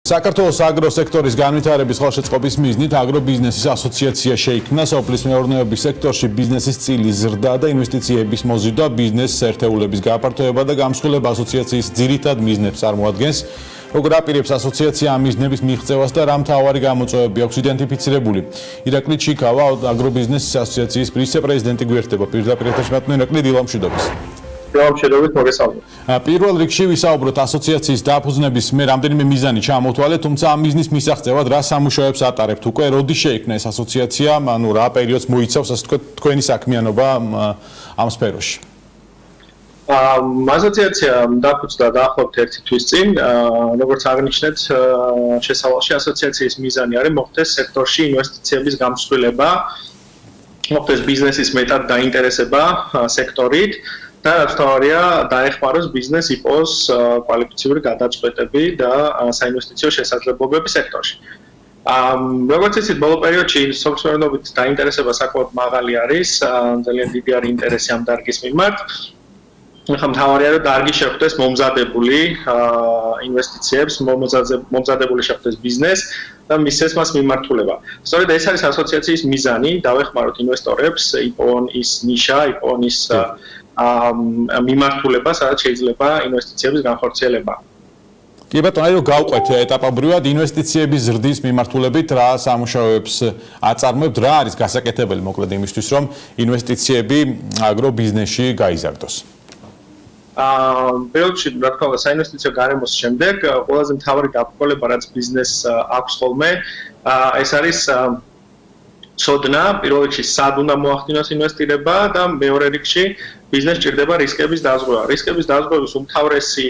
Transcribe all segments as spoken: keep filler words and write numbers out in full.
საქართველოს აგროსექტორის განვითარების ხელშეწყობის მიზნით აგრობიზნესის ასოციაცია შეიქმნა. სოფლის მეურნეობის სექტორში ბიზნესის წილი ზრდა და ინვესტიციების მოზიდვა, ბიზნეს ერთეულების გაფართოება და გამსხვილება ასოციაციის ძირითად მიზნებს წარმოადგენს. როგორ აპირებს ასოციაცია ამ მიზნების მიღწევას და რა მთავარი გამოწვევები აქვს იდენტიფიცირებული. ირაკლი ჩიქავა, აგრობიზნესის ასოციაციის ვიცე-პრეზიდენტი გვერდება პირდაპირ ეთერში. ირაკლი, დილამშვიდობის. პირველ რიგში ვისაუბროთ ასოციაციის დაფუძნების მე რამდენიმე მიზანი ჩამოთვალეთ, თუმცა ამ მიზნის მისაღწევად რა სამუშაოებს ატარებთ უკვე, როდის შეიქმნა ეს ასოციაცია, ანუ რა პერიოდს მოიცავს ასე თქვა თქვენი საქმიანობა ამ სფეროში? ასოციაცია დაფუძნდა დაახლოებით ერთი თვის წინ, როგორც აღნიშნეთ, შესავალში ასოციაციის მიზანი არის მოხდეს სექტორში ინვესტიციების გამსხვილება, მოხდეს ბიზნესის მეტად დაინტერესება სექტორით. და თავარია დაეხმაროს ბიზნეს იპოვოს კვალიფიციური გადაწყვეტები და საინვესტიციო შესაძლებლობები სექტორში. როგორც იცით, ბოლო პერიოდში სოფლის მეურნეობით დაინტერესება საკმაოდ მაღალი არის, ძალიან დიდი არის ინტერესი ამ დარგის მიმართ. ახლა მთავარია რომ დარგი შეხვდეს მომზადებული ინვესტიციებს, მომზადებული შეხვდეს ბიზნეს და მისცეს მას მიმართულება. სწორედ ეს არის ასოციაციის მიზანი, დავეხმაროთ ინვესტორებს, იპოვონ ის ნიშა, იპოვონ ის მიმართულება, სადაც შეიძლება ინვესტიციების განხორციელება. კი ბატონო, აი რომ გავყვეთ ეტაპობრივად ინვესტიციების ზრდის მიმართულებით რა სამუშაოებს აწარმოებთ, რა არის გასაკეთებელი მოკლედ იმისთვის, რომ ინვესტიციები აგრობიზნესში გაიზარდოს? აა, პირველში, რა თქმა უნდა, საინვესტიციო გარემოს შემდეგ ყველაზე მთავარი დაბრკოლება, რაც ბიზნესს აქვს ხოლმე, ეს არის ცოდნა, პირველ რიგში სად უნდა მოახდინოს ინვესტირება და მეორე რიგში ბიზნესს ჭირდება რისკების დაზღვევა. რისკების დაზღვევის უმთავრესი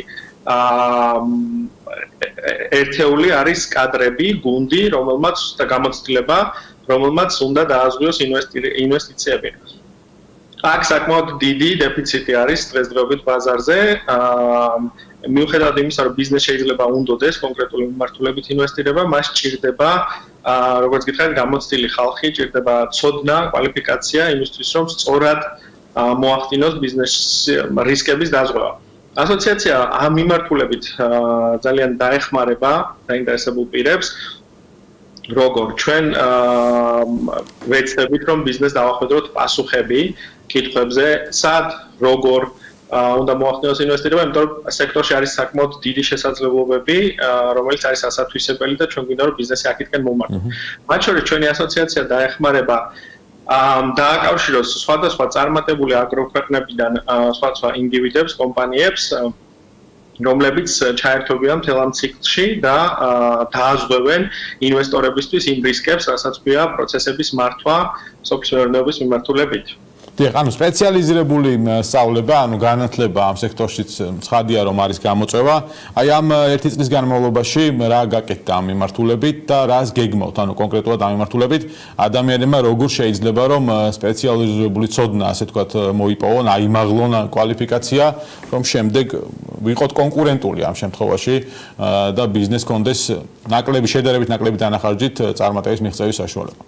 ერთეული არის კადრები, გუნდი, რომელმაც და გამოცდილება, რომელმაც უნდა დააზღვიოს ინვესტიციები. აქ საკმაოდ დიდი დეფიციტი არის დღესდღეობით ბაზარზე. მიუხედავად იმისა, რომ ბიზნეს შეიძლება უნდოდეს კონკრეტული მიმართულებით ინვესტირება, მას ჭირდება როგორც გითხარით, გამოცდილი ხალხი, ჭირდება ცოდნა, კვალიფიკაცია იმისთვის, რომ სწორად მოახდინოს ბიზნესის რისკების დაზღვევა. ასოციაცია ამ მიმართულებით ძალიან დაეხმარება დაინტერესებულ პირებს, როგორ ჩვენ ვეცდებით, რომ ბიზნესს დავახვედროთ პასუხები კითხვებზე, სად, როგორ უნდა მოახდინოს ინვესტირება, იმიტომ რომ სექტორში არის საკმაოდ დიდი შესაძლებლობები, რომელიც არის ასათვისებელი და ჩვენ გვინდა რომ ბიზნესი აქეთკენ მომართოს. მათ შორის ჩვენი ასოციაცია დაეხმარება დააკავშიროს სხვადასხვა წარმატებული აგროქვეყნებიდან სხვადასხვა ინდივიდებს, კომპანიებს, რომლებიც ჩაერთვებიან მთელ ამ ციკლში და დააზღვევენ ინვესტორებისთვის იმ რისკებს, რასაც ქვია პროცესების მართვა სოფლის მეურნეობის მიმართულებით. დიახ, ანუ სპეციალიზირებული სწავლება, ანუ განათლება ამ სექტორშიც ცხადია რომ არის გამოწვევა. აი ამ ერთი წლის განმავლობაში რა გაკეთდა ამ მიმართულებით და რას გეგმავთ, ანუ კონკრეტულად ამ მიმართულებით ადამიანებმა როგორ შეიძლება რომ სპეციალიზირებული ცოდნა, ასე ვთქვათ, მოიპოვონ, აიმაღლონ კვალიფიკაცია, რომ შემდეგ ვიყოთ კონკურენტული ამ შემთხვევაში და ბიზნეს კონდეს ნაკლები შედარებით ნაკლები დანახარჯით წარმატების მიღწევის საშუალება.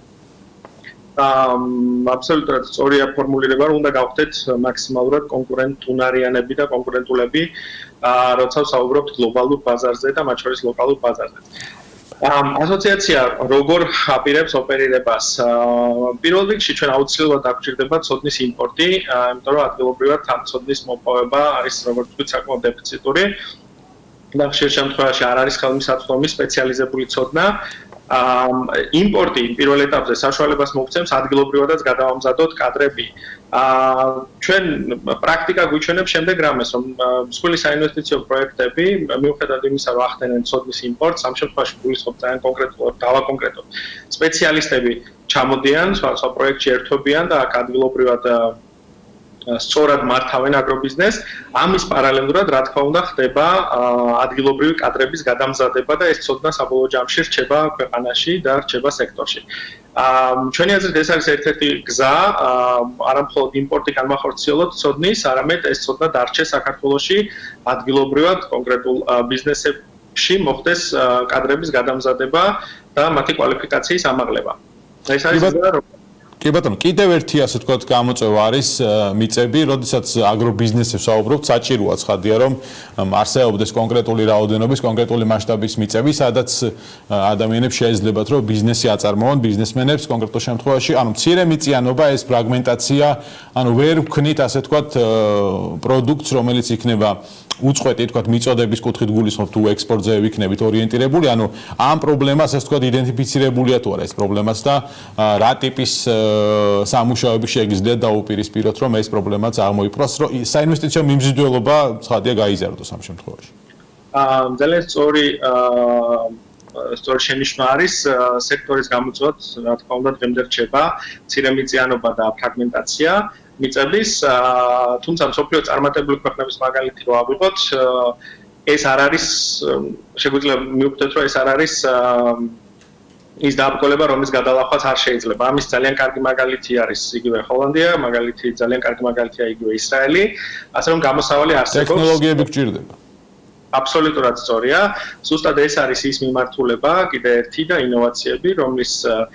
აბსოლუტურად სწორია ფორმულირება, რომ უნდა გავხდეთ მაქსიმალურად კონკურენტუნარიანები და კონკურენტულები, როცა ვსაუბრობთ გლობალურ ბაზარზე და მათ შორის ლოკალურ ბაზარზე. ასოციაცია როგორ აპირებს ოპერირებას? პირველ რიგში ჩვენ აუცილებლად გვჭირდება ცოდნის იმპორტი, იმიტომ რომ ადგილობრივად ამ ცოდნის მოპოვება არის როგორც ვთქვით საკმაოდ დეფიციტური და ხშირ შემთხვევაში არ არის ხელმისაწვდომი სპეციალიზებული ცოდნა. იმპორტი პირველ ეტაპზე საშუალებას მოგცემს ადგილობრივადაც გადავამზადოთ კადრები. ჩვენ პრაქტიკა გვიჩვენებს შემდეგ რამეს, რომ მსხვილი საინვესტიციო პროექტები, მიუხედავად იმისა, რომ ახდენენ ცოდნის იმპორტს, ამ შემთხვევაში გულისხმობ ძალიან კონკრეტულად, დავაკონკრეტოთ. სპეციალისტები ჩამოდიან, სხვა პროექტში ერთვებიან და აქ ადგილობრივად სწორად მართავენ აგრობიზნესს. ამის პარალელურად, რა თქმა უნდა, ხდება ადგილობრივი კადრების გადამზადება და ეს ცოდნა საბოლოო ჯამში რჩება ქვეყანაში და რჩება სექტორში. ჩვენი აზრით ეს არის ერთ-ერთი გზა, არა მხოლოდ იმპორტი განმახორციელოთ ცოდნის, არამედ ეს ცოდნა დარჩეს საქართველოში ადგილობრივად კონკრეტულ ბიზნესებში მოხდეს კადრების გადამზადება და მათი კვალიფიკაციის ამაღლება. ეს არის გზა, კი ბატონო, კიდევ ერთი ასე ვთქვათ გამოწვევა არის მიწები, როდესაც აგრობიზნესებს ვსაუბრობთ, საჭიროა ცხადია, რომ არსებობდეს კონკრეტული რაოდენობის, კონკრეტული მასშტაბის მიწები, სადაც ადამიანებს შეიძლებათ, რომ ბიზნესი აწარმოონ, ბიზნესმენებს კონკრეტულ შემთხვევაში, ანუ მცირე მიწიანობა, ეს ფრაგმენტაცია, ანუ ვერ ვქნით ასე ვთქვათ პროდუქტს, რომელიც იქნება უწყვეტი თქვათ მიწოდების კუთხით გულისხმობ თუ ექსპორტზე ვიქნებით ორიენტირებული, ანუ ამ პრობლემას ასე ვთქვათ იდენტიფიცირებულია თუ არა ეს პრობლემაც და რა ტიპის სამუშაოები შეგიძლიათ დაუპირისპიროთ, რომ ეს პრობლემაც აღმოიფროს, რომ საინვესტიციო მიმზიდველობა ცხადია გაიზარდოს ამ შემთხვევაში. აა ძალიან სწორი სწორი შენიშვნა არის სექტორის გამოწვევად, რა თქმა უნდა, დღემდე რჩება მცირე მიწიანობა და ფრაგმენტაცია. მიწების, თუმცა მსოფლიო წარმატებული ქვეყნების მაგალითი რო ავიღოთ, ეს არ არის შეგვიძლია მივხვდეთ, რომ ეს არ არის ის დაბრკოლება, რომლის გადალახვაც არ შეიძლება. ამის ძალიან კარგი მაგალითი არის იგივე ჰოლანდია, მაგალითი ძალიან კარგი მაგალითია იგივე ისრაელი, ასე რომ გამოსავალი არსებობს. ტექნოლოგიები გჭირდება. აბსოლუტურად სწორია. ზუსტად ეს არის ის მიმართულება, კიდე ერთი და ინოვაციები, რომლის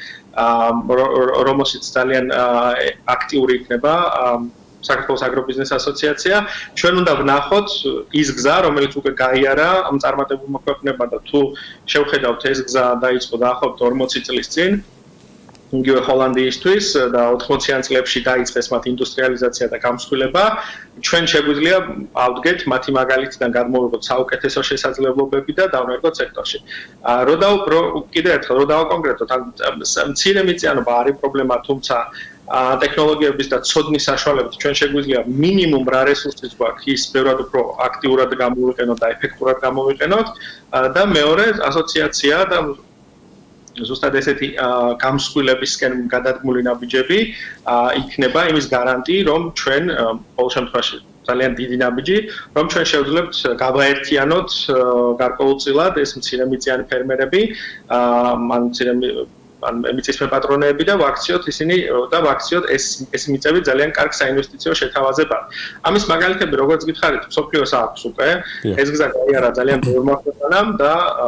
რომელშიც ძალიან აქტიური იქნება საქართველოს აგრობიზნეს ასოციაცია. ჩვენ უნდა ვნახოთ ის გზა, რომელიც უკვე გაიარა ამ წარმატებულმა ქვეყნებმა და თუ შევხედავთ ეს გზა დაიწყო დაახლოებით ორმოცი წლის წინ, იგივე ჰოლანდიისთვის და ოთხმოციან წლებში დაიწყეს მათ ინდუსტრიალიზაცია და გამსხვილება, ჩვენ შეგვიძლია ავდგეთ მათი მაგალითიდან გადმოვიღოთ საუკეთესო შესაძლებლობები და დავნერგოთ სექტორში. რო დავუკრო კიდევ ერთხელ რო დავაკონკრეტოთ, მცირე მიწიანობა არის პრობლემა, თუმცა ტექნოლოგიების და ცოდნის საშუალებით ჩვენ შეგვიძლია მინიმუმ რა რესურსიც გვაქვს ის ბევრად უფრო აქტიურად გამოვიყენოთ და ეფექტურად გამოვიყენოთ და მეორე ასოციაცია და ზუსტად ესეთი გამსხვილებისკენ გადადგმული ნაბიჯები იქნება იმის გარანტი, რომ ჩვენ ყოველ შემთხვევაში ძალიან დიდი ნაბიჯი, რომ ჩვენ შევძლებთ გავაერთიანოთ გარკვეულწილად ეს მცირე მიწიანი ფერმერები, ან მცირე ან მიწის მეპატრონეები და ვაქციოთ ისინი და ვაქციოთ ეს ეს მიწები ძალიან კარგ საინვესტიციო შეთავაზებად. ამის მაგალითები როგორც გითხარით, მსოფლიოს აქვს უკვე, ეს გზა გაიარა ძალიან ბევრმა ქვეყანამ და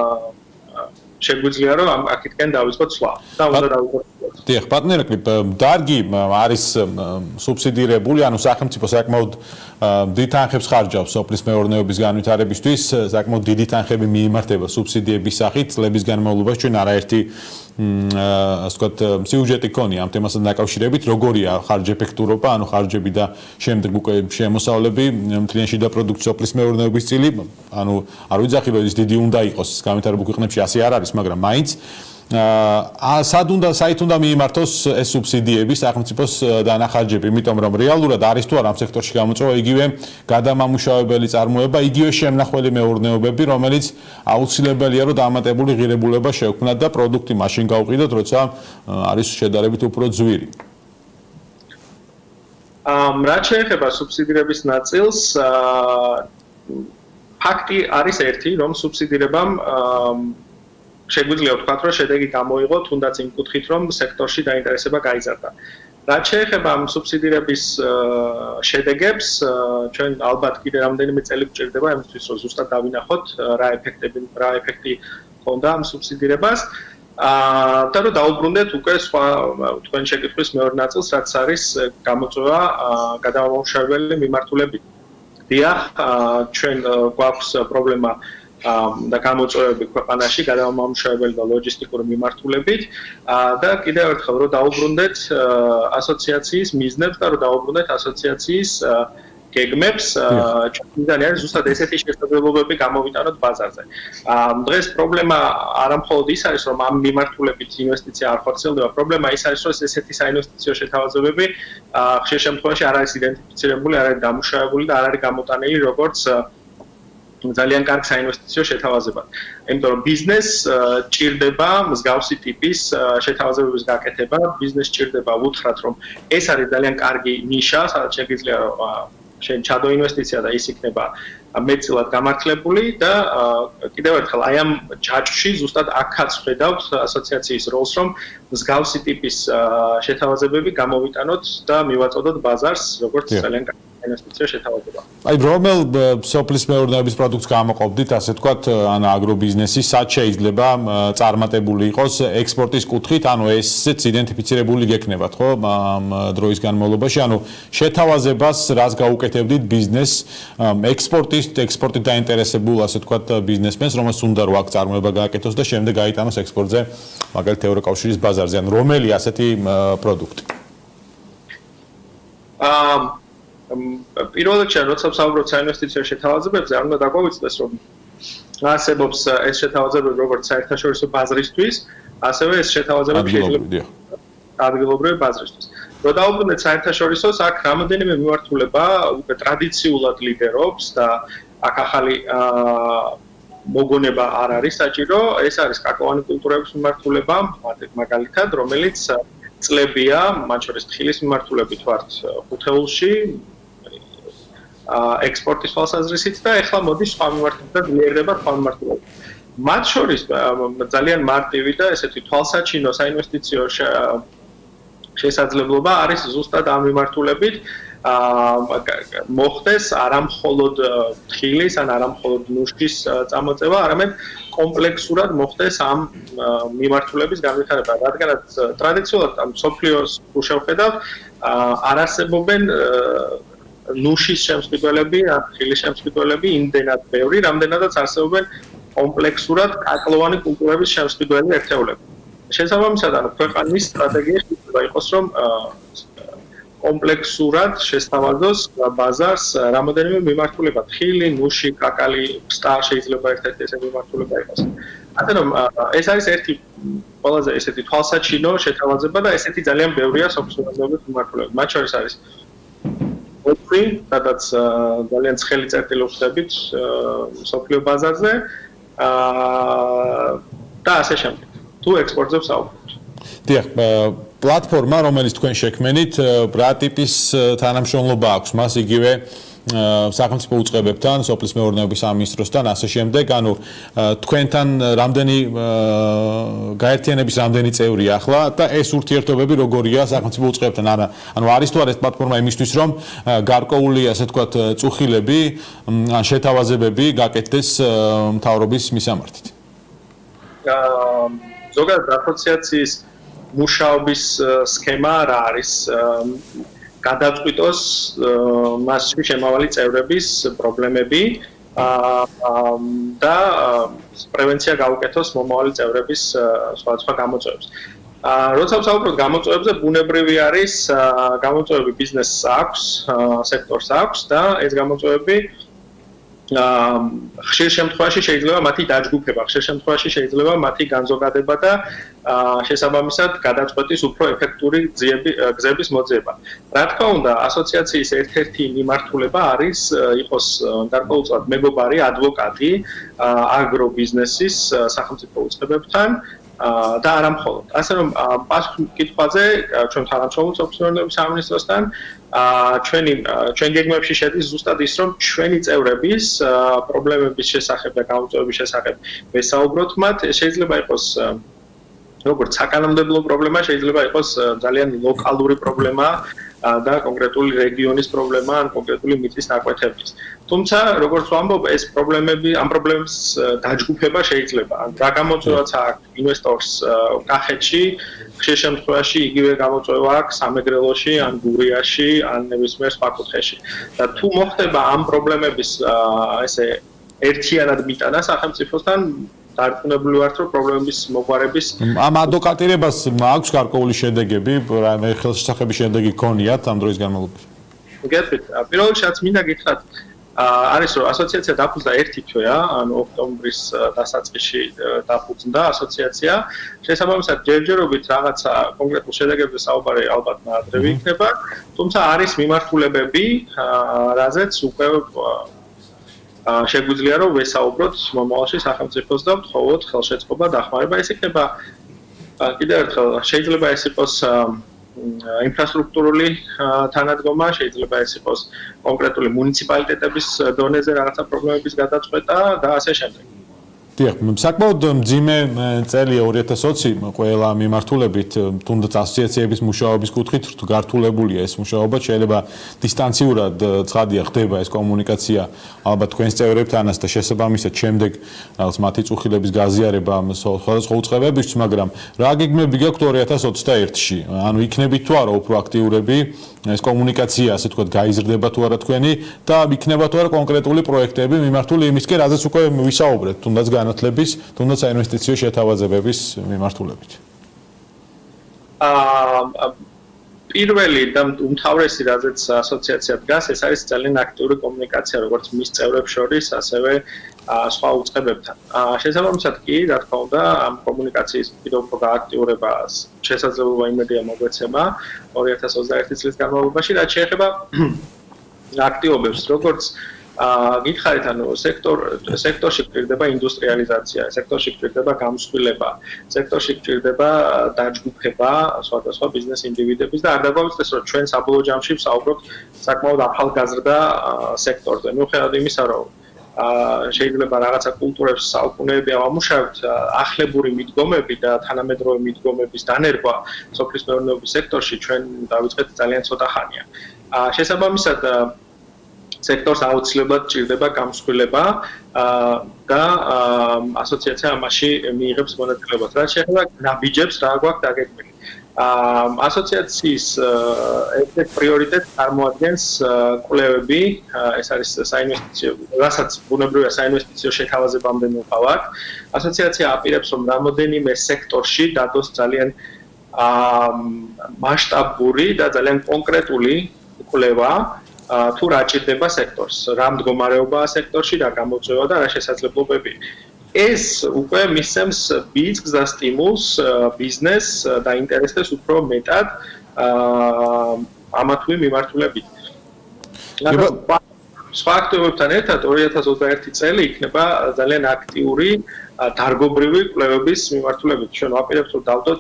შეგვიძლია რომ აქეთკენ დავიწყოთ სვლა და უნდა დავიწყოთ. დიახ, პარტნიორები, დარგი არის სუბსიდირებული, ანუ სახელმწიფო საკმაოდ დიდ თანხებს ხარჯავს სოფლის მეურნეობის განვითარებისთვის, საკმაოდ დიდი თანხები მიიმართება სუბსიდიების სახით, წლების განმავლობაში ჩვენ არაერთი ასე ვთქვათ, სიუჟეტი ქონია ამ თემასთან დაკავშირებით, როგორია ხარჯ-ეფექტურობა, ანუ ხარჯები და შემდეგ უკვე შემოსავლები, მთლიანი შიდა პროდუქცია სოფლის მეურნეობის წილი, ანუ არ ვიძახი რომ ის დიდი უნდა იყოს განვითარებულ ქვეყნებში, ასე არ არის, მაგრამ მაინც აა სად უნდა საით უნდა მიიმართოს ეს სუბსიდიები სახელმწიფოს დანახარჯები, იმიტომ რომ რეალურად არის თუ არა ამ სექტორში გამოწვევა იგივე გადამამუშავებელი წარმოება, იგივე შემნახველი მეურნეობები, რომელიც აუცილებელია რომ დამატებული ღირებულება შევქმნათ და პროდუქტი მაშინ გავყიდოთ, როცა არის შედარებით უფრო ძვირი. ამ რაც შეეხება სუბსიდირების ნაწილს, ფაქტი არის ერთი, რომ სუბსიდირებამ შეგვიძლია ვთქვათ, რომ შედეგი გამოიღო, თუნდაც იმ კუთხით, რომ სექტორში დაინტერესება გაიზარდა. რაც შეეხება ამ სუბსიდირების შედეგებს, ჩვენ ალბათ კიდე რამდენიმე წელი გვჭირდება იმისთვის, რომ ზუსტად დავინახოთ რა ეფექტები, რა ეფექტი ჰქონდა ამ სუბსიდირებას. და რომ დაუბრუნდეთ უკვე სხვა თქვენ შეკითხვის მეორე ნაწილს, რაც არის გამოწვევა გადამამუშავებელი მიმართულებით. დიახ, ჩვენ გვაქვს პრობლემა და გამოწვევები ქვეყანაში გადამამუშავებელი და ლოჯისტიკური მიმართულებით და კიდევ ერთხელ რომ დაუბრუნდეთ ასოციაციის მიზნებს და რომ დაუბრუნდეთ ასოციაციის გეგმებს, ჩვენთან არის ზუსტად ესეთი შესაძლებლობები გამოვიტანოთ ბაზარზე. დღეს პრობლემა არა მხოლოდ ის არის, რომ ამ მიმართულებით ინვესტიცია არ ხორციელდება, პრობლემა ის არის, რომ ესეთი საინვესტიციო შეთავაზებები ხშირ შემთხვევაში არ არის იდენტიფიცირებული, არ არის დამუშავებული და არ არის გამოტანილი როგორც ძალიან კარგ საინვესტიციო შეთავაზებად. იმიტომ რომ ბიზნესს ჭირდება მსგავსი ტიპის შეთავაზებების გაკეთება, ბიზნესს ჭირდება უთხრათ, რომ ეს არის ძალიან კარგი ნიშა, სადაც შეგიძლია შენ ჩადო ინვესტიცია და ის იქნება მეტწილად გამართლებული და კიდევ ერთხელ აი ამ ჯაჭვში ზუსტად აქაც ხედავთ ასოციაციის როლს, რომ მსგავსი ტიპის შეთავაზებები გამოვიტანოთ და მივაწოდოთ ბაზარს, როგორც ძალიან კარგი საინვესტიციო შეთავაზება. აი რომელ სოფლის მეურნეობის პროდუქტს გამოყოფდით, ასე ვთქვათ, ან აგრობიზნესის, სად შეიძლება წარმატებული იყოს ექსპორტის კუთხით, ანუ ესეც იდენტიფიცირებული გექნებათ, ხო, დროის განმავლობაში, ანუ შეთავაზებას რას გაუკეთებდით ბიზნესს, ექსპორტის, ექსპორტით დაინტერესებულ, ასე ვთქვათ, ბიზნესმენს, რომელსაც უნდა რო აქ წარმოება გააკეთოს და შემდეგ გაიტანოს ექსპორტზე, მაგალითად ევროკავშირის ბაზარზე, ან რომელი ასეთი პროდუქტი? აა პირველ რიგში როცა ვსაუბრობთ საინვესტიციო შეთავაზებებზე, არ უნდა დაგვავიწყდეს, რომ არსებობს ეს შეთავაზებები როგორც საერთაშორისო ბაზრისთვის, ასევე ეს შეთავაზებები შეიძლება ადგილობრივი ბაზრისთვის. რო დავუბრუნდეთ საერთაშორისოს, აქ რამოდენიმე მიმართულება უკვე ტრადიციულად ლიდერობს და აქ ახალი მოგონება არ არის საჭირო, ეს არის კაკოვანი კულტურების მიმართულება, მაგალითად, რომელიც წლებია, მათ შორის თხილის მიმართულებით ვართ ხუთეულში, ექსპორტის თვალსაზრისით და ეხლა მოდის სხვა მიმართულებით ძლიერდება სხვა მიმართულებით. მათ შორის ძალიან მარტივი და ესეთი თვალსაჩინო საინვესტიციო შესაძლებლობა არის ზუსტად ამ მიმართულებით მოხდეს არა მხოლოდ თხილის ან არა მხოლოდ ნუშის წამოწევა, არამედ კომპლექსურად მოხდეს ამ მიმართულების განვითარება. რადგანაც ტრადიციულად ამ სოფლიოს შევხედავთ, არ არსებობენ ნუშის შემსყიდველები, ან თხილის შემსყიდველები იმდენად ბევრი, რამდენადაც არსებობენ კომპლექსურად კაკლოვანი კულტურების შემსყიდველი ერთეულები. შესაბამისად, ანუ ქვეყნის სტრატეგია შეიძლება იყოს, რომ კომპლექსურად შესთავაზოს ბაზარს რამოდენიმე მიმართულება, თხილი, ნუში, კაკალი, ფსტა შეიძლება ერთ-ერთი ესე მიმართულება იყოს. ასე რომ ეს არის ერთი ყველაზე ესეთი თვალსაჩინო შეთავაზება და ესეთი ძალიან ბევრია სოფლის მიმართულება. მათ შორის არის ოთხი, სადაც ძალიან ცხელი წერტილი ვხდებით სოფლიო ბაზარზე და ასე შემდეგ. თუ ექსპორტზე ვსაუბრობთ. დიახ, პლატფორმა, რომელიც თქვენ შექმნით, რა ტიპის თანამშრომლობა აქვს მას იგივე სახელმწიფო უწყებებთან, სოფლის მეურნეობის სამინისტროსთან, ასე შემდეგ, ანუ თქვენთან რამდენი გაერთიანების რამდენი წევრია ახლა და ეს ურთიერთობები როგორია სახელმწიფო უწყებებთან? ანუ არის თუ არა ეს პლატფორმა იმისთვის, რომ გარკვეული, ასე ვთქვათ, წუხილები ან შეთავაზებები გაკეთდეს მთავრობის მისამართით? ზოგადად ასოციაციის მუშაობის სქემა რა არის? გადაწყვიტოს მასში შემავალი წევრების პრობლემები და პრევენცია გაუკეთოს მომავალი წევრების სხვადასხვა გამოწვევებს. როცა ვსაუბრობთ გამოწვევებზე, ბუნებრივი არის გამოწვევები ბიზნესს აქვს, სექტორს აქვს და ეს გამოწვევები ხშირ შემთხვევაში შეიძლება მათი დაჯგუფება, ხშირ შემთხვევაში შეიძლება მათი განზოგადება და შესაბამისად გადაწყვეტის უფრო ეფექტური გზების მოძიება. რა თქმა უნდა, ასოციაციის ერთ-ერთი მიმართულება არის იყოს გარკვეულწილად მეგობარი, ადვოკატი აგრობიზნესის სახელმწიფო უწყებებთან და არა მხოლოდ. ასე რომ პასუხი კითხვაზე ჩვენ თანამშრომლობთ სოფლის მეურნეობის სამინისტროსთან, ჩვენი ჩვენ გეგმებში შედის ზუსტად ის, რომ ჩვენი წევრების პრობლემების შესახებ და გამოწვევების შესახებ ვესაუბროთ მათ, შეიძლება იყოს როგორც საკანონმდებლო პრობლემა, შეიძლება იყოს ძალიან ლოკალური პრობლემა და კონკრეტული რეგიონის პრობლემა ან კონკრეტული მიწის დაკვეთების. თუმცა, როგორც ვამბობ, ეს პრობლემები, ამ პრობლემების დაჯგუფება შეიძლება. რა გამოწვევაც აქვს ინვესტორს კახეთში, ხშირ შემთხვევაში იგივე გამოწვევა აქვს სამეგრელოში, ან გურიაში, ან ნებისმიერ სხვა კუთხეში. და თუ მოხდება ამ პრობლემების ესე ერთიანად მიტანა სახელმწიფოსთან, დარწმუნებული ვართ, რომ პრობლემების მოგვარების ამ ადვოკატირებას აქვს გარკვეული შედეგები, რამე ხელშესახების შედეგი გქონიათ ამ დროის განმავლობაში? გეტყვით, პირველ რიგში მინდა გითხრათ, არის რომ ასოციაცია დაფუძნდა ერთი თვეა, ანუ ოქტომბრის დასაწყისში დაფუძნდა ასოციაცია. შესაბამისად, ჯერჯერობით რაღაცა კონკრეტულ შედეგებზე საუბარი ალბათ ადრევე იქნება, თუმცა არის მიმართულებები, რაზეც უკვე შეგვიძლია რომ ვესაუბროთ მომავალში სახელმწიფოს და ვთხოვოთ ხელშეწყობა დახმარება. ეს იქნება კიდევ ერთხელ შეიძლება ეს იყოს ინფრასტრუქტურული თანადგომა, შეიძლება ეს იყოს კონკრეტული მუნიციპალიტეტების დონეზე რაღაცა პრობლემების გადაწყვეტა და ასე შემდეგ. დიახ, საკმაოდ მძიმე წელია ორი ათას ოცი ყველა მიმართულებით, თუნდაც ასოციაციების მუშაობის კუთხით გართულებულია ეს მუშაობა, შეიძლება დისტანციურად ცხადია ხდება ეს კომუნიკაცია ალბათ თქვენს წევრებთანაც და შესაბამისად შემდეგ რაღაც მათი წუხილების გაზიარება სხვადასხვა უწყებებისთვის, მაგრამ რა გეგმები გაქვთ ორი ათას ოცდაერთში? ანუ იქნებით თუ არა უფრო აქტიურები, ეს კომუნიკაცია, ასე ვთქვათ, გაიზრდება თუ არა თქვენი და იქნება თუ არა კონკრეტული პროექტები მიმართული იმისკენ, რაზეც უკვე ვისაუბრეთ, თუნდაც განათლების, თუნდაც საინვესტიციო შეთავაზებების მიმართულებით. აა პირველი და უმთავრესი, რაზეც ასოციაცია დგას, ეს არის ძალიან აქტიური კომუნიკაცია, როგორც მის წევრებს შორის, ასევე სხვა უწყებებთან. შესაბამისად კი, რა თქმა უნდა, ამ კომუნიკაციის პირობითი გააქტიურებას შესაძლებლობა იმედია მოგვეცემა ორი ათას ოცდაერთი წლის განმავლობაში, რაც შეეხება აქტივობებს, როგორც აა გითხარით, ანუ სექტორ სექტორში გჭირდება ინდუსტრიალიზაცია, სექტორში გჭირდება გამსხვილება, სექტორში გჭირდება დაჯგუფება სხვადასხვა ბიზნეს ინდივიდების და არ დაგვაუწყდეს, რომ ჩვენ საბოლოო ჯამში ვსაუბრობთ საკმაოდ ახალგაზრდა სექტორზე. მიუხედავად იმისა, რომ აა შეიძლება რაღაცა კულტურებს საუკუნეები ავამუშავებთ, ახლებური მიდგომები და თანამედროვე მიდგომების დანერგვა სოფლის მეურნეობის სექტორში ჩვენ დავიწყეთ ძალიან ცოტა ხანია. აა შესაბამისად სექტორს აუცილებლად ჭირდება გამსხვილება და ასოციაცია ამაში მიიღებს მონაწილეობას. რაც შეეხება ნაბიჯებს, რა გვაქვს დაგეგმილი. ასოციაციის ერთ-ერთ პრიორიტეტს წარმოადგენს კვლევები, ეს არის საინვესტიციო, რასაც ბუნებრივია საინვესტიციო შეთავაზებამდე მოვყავართ. ასოციაცია აპირებს, რომ რამოდენიმე სექტორში დადოს ძალიან მასშტაბური და ძალიან კონკრეტული კვლევა თუ რა ჭირდება სექტორს, რა მდგომარეობაა სექტორში, რა გამოწვევა და რა შესაძლებლობები. ეს უკვე მისცემს ბიძგს და სტიმულს ბიზნესს დაინტერესდეს უფრო მეტად ამა თუ იმ მიმართულებით. სხვა აქტივობებთან ერთად ორი ათას ოცდაერთი წელი იქნება ძალიან აქტიური დარგობრივი კვლევების მიმართულებით. ჩვენ ვაპირებთ, რომ დავდოთ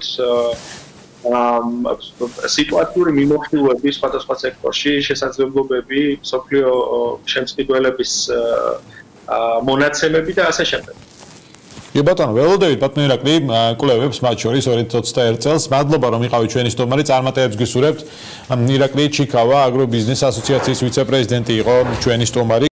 სიტუაციური მიმოხილვები სხვადასხვა სექტორში, შესაძლებლობები, სოფლიო შემწყნელების მონაცემები და ასე შემდეგ. კი ბატონო, ველოდებით ბატონო ირაკლი, კვლევებს მათ შორის ორი ათას ოცდაერთი წელს. მადლობა რომ იყავით ჩვენი სტუმარი, წარმატებებს გისურვებთ. ირაკლი ჩიქავა, აგრობიზნეს ასოციაციის ვიცე-პრეზიდენტი იყო ჩვენი სტუმარი.